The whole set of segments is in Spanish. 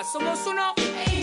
somos uno.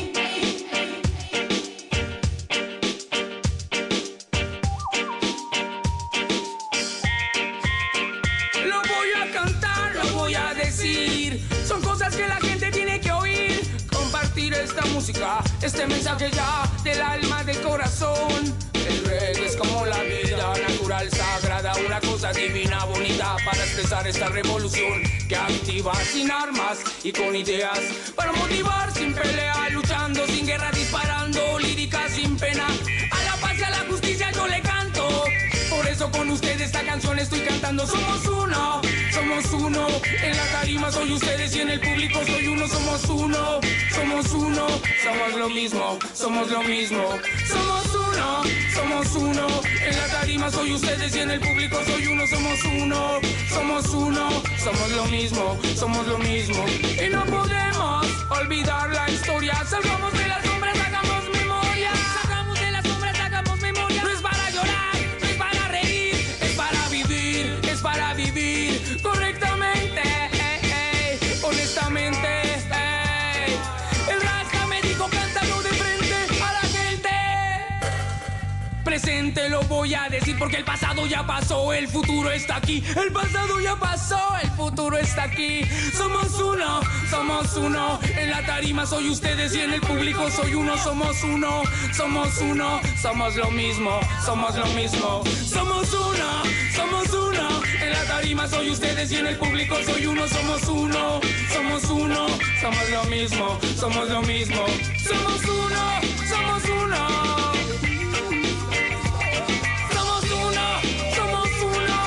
Lo voy a cantar, lo voy a decir. Son cosas que la gente tiene que oír. Compartir esta música, este mensaje ya del alma, del corazón. El reggae es como la vida natural, sagrada, una cosa divina, bonita para expresar esta revolución que activa sin armas y con ideas para motivar sin pelea, luchando sin guerra, disparando lírica sin pena. A la paz y a la justicia yo le canto. Por eso con ustedes esta canción estoy cantando. Somos uno, somos uno. En la tarima soy ustedes y en el público soy uno. Somos uno, somos uno. Somos lo mismo, somos lo mismo. Somos uno, somos uno. En la tarima soy ustedes y en el público soy uno. Somos uno, somos uno. Somos lo mismo, somos lo mismo. Y no podemos olvidar la historia. Salgamos de las sombras, hagamos memoria. Sacamos de las sombras, hagamos memoria. No es para llorar, no es para reír, es para vivir correctamente, honestamente. El Rasta me dijo cántalo de frente a la gente. Presente lo voy a decir porque el pasado ya pasó, el futuro está aquí. El pasado ya pasó, el futuro está aquí. Somos uno, somos uno. En la tarima soy ustedes y en el público soy uno. Somos uno, somos uno. Somos lo mismo, somos lo mismo. Somos uno, somos uno. En la tarima soy ustedes y en el público soy uno. Somos uno, somos uno. Somos lo mismo, somos lo mismo. Somos uno, somos uno. Somos uno, somos uno.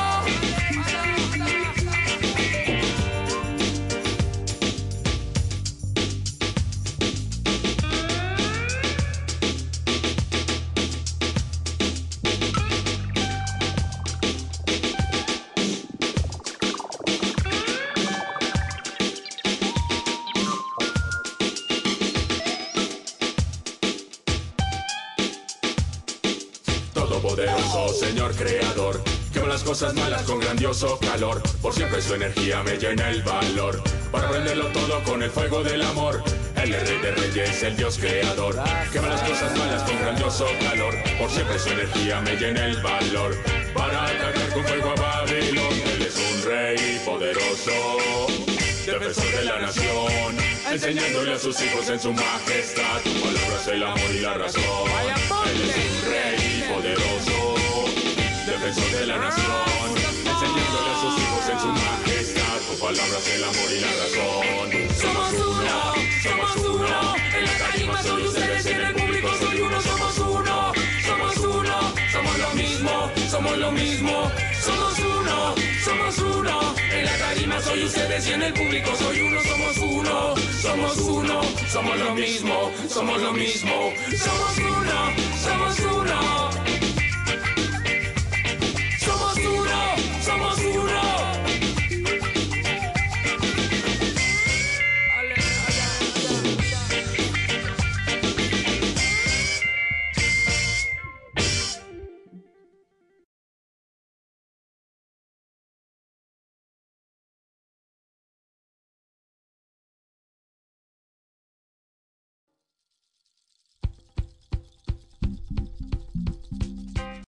Todopoderoso Señor Creador, quema las cosas malas con grandioso calor. Por siempre su energía me llena el valor, para prenderlo todo con el fuego del amor. Él es Rey de Reyes, el Dios Creador, quema las cosas malas con grandioso calor. Por siempre su energía me llena el valor, para atacar con fuego a Babilón. Él es un Rey poderoso, defensor de la nación, enseñándole a sus hijos en su majestad. Tu palabra es el amor y la razón. Él es un Rey poderoso, defensor de la nación, enseñándole a sus hijos en su majestad. Tu palabra es el amor y la razón. Somos uno, somos uno. En la tarima soy ustedes y en el público soy uno. Somos uno, somos uno. Somos lo mismo, somos lo mismo. Somos uno, somos uno. En la tarima soy ustedes y en el público soy uno. Somos uno, somos uno. Somos lo mismo, somos lo mismo. Somos uno, somos uno.